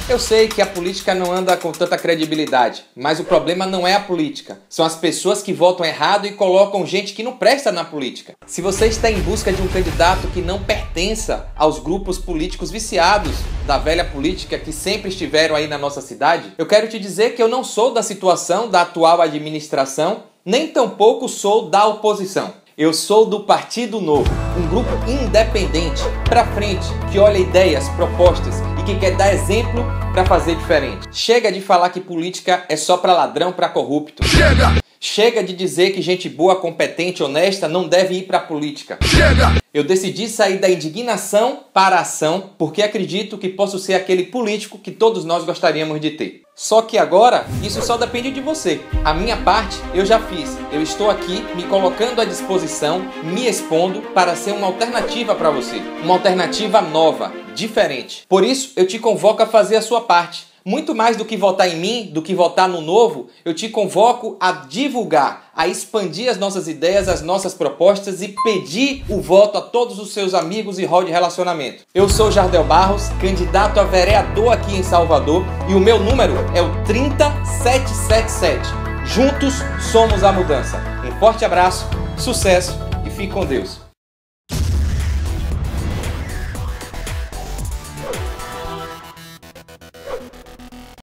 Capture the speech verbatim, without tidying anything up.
Eu sei que a política não anda com tanta credibilidade, mas o problema não é a política. São as pessoas que votam errado e colocam gente que não presta na política. Se você está em busca de um candidato que não pertença aos grupos políticos viciados da velha política que sempre estiveram aí na nossa cidade, eu quero te dizer que eu não sou da situação da atual administração, nem tampouco sou da oposição. Eu sou do Partido Novo, um grupo independente, pra frente, que olha ideias, propostas e que quer dar exemplo pra fazer diferente. Chega de falar que política é só pra ladrão, pra corrupto. Chega! Chega de dizer que gente boa, competente, honesta não deve ir pra política. Chega! Eu decidi sair da indignação para a ação porque acredito que posso ser aquele político que todos nós gostaríamos de ter. Só que agora, isso só depende de você. A minha parte, eu já fiz. Eu estou aqui me colocando à disposição, me expondo para ser uma alternativa para você. Uma alternativa nova, diferente. Por isso, eu te convoco a fazer a sua parte. Muito mais do que votar em mim, do que votar no novo, eu te convoco a divulgar, a expandir as nossas ideias, as nossas propostas e pedir o voto a todos os seus amigos e rol de relacionamento. Eu sou Jardel Barros, candidato a vereador aqui em Salvador e o meu número é o trinta sete sete sete. Juntos somos a mudança. Um forte abraço, sucesso e fique com Deus.